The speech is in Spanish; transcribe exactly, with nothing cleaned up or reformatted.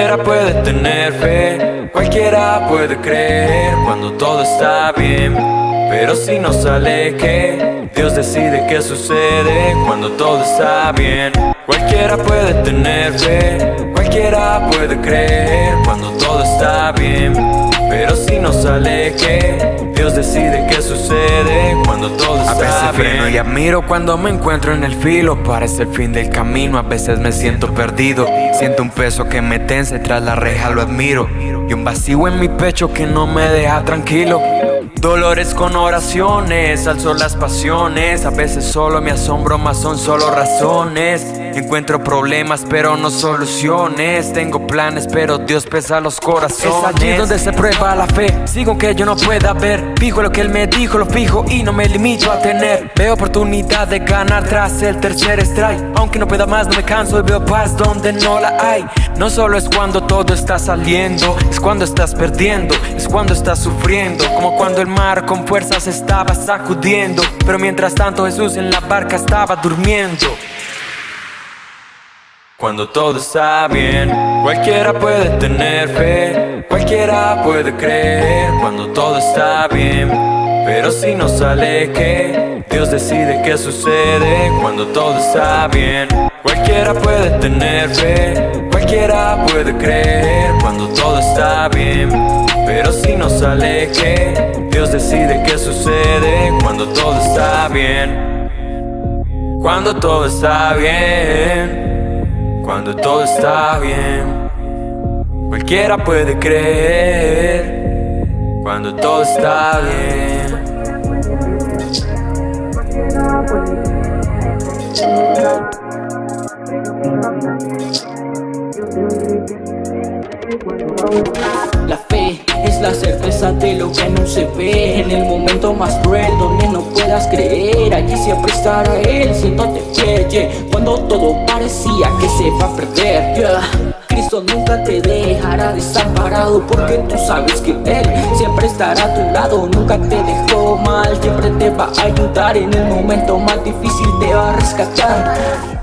Cualquiera puede tener fe, cualquiera puede creer cuando todo está bien. Pero si no sale, ¿qué? Dios decide qué sucede cuando todo está bien. Cualquiera puede tener fe, cualquiera puede creer cuando todo está bien. Pero si no sale, ¿qué? Dios decide qué sucede cuando todo está bien. A veces freno y admiro cuando me encuentro en el filo. Parece el fin del camino, a veces me siento perdido. Siento un peso que me tensa y tras la reja lo admiro. Y un vacío en mi pecho que no me deja tranquilo. Dolores con oraciones, alzo las pasiones. A veces solo me asombro, más son solo razones. Encuentro problemas pero no soluciones. Tengo planes pero Dios pesa los corazones. Es allí donde se prueba la fe. Sigo aunque yo no pueda ver. Fijo lo que Él me dijo, lo fijo y no me limito a tener. Veo oportunidad de ganar tras el tercer strike. Aunque no pueda más no me canso y veo paz donde no la hay. No solo es cuando todo está saliendo, es cuando estás perdiendo, es cuando estás sufriendo. Como cuando el mar con fuerzas estaba sacudiendo, pero mientras tanto Jesús en la barca estaba durmiendo. Cuando todo está bien, cualquiera puede tener fe, cualquiera puede creer cuando todo está bien. Pero si no sale, ¿qué? Dios decide qué sucede cuando todo está bien. Cualquiera puede tener fe, cualquiera puede creer cuando todo está bien. Pero si no sale, ¿qué? Dios decide qué sucede cuando todo está bien. Cuando todo está bien, cuando todo está bien. Cualquiera puede creer cuando todo está bien. La fe es la certeza de lo que no se ve. En el momento más cruel donde no puedas creer, allí siempre estará Él, siéndote fiel, yeah. Cuando todo parecía que se va a perder, yeah. Cristo nunca te dejará desamparado, porque tú sabes que Él siempre estará a tu lado. Nunca te dejó mal, siempre te va a ayudar. En el momento más difícil te va a rescatar.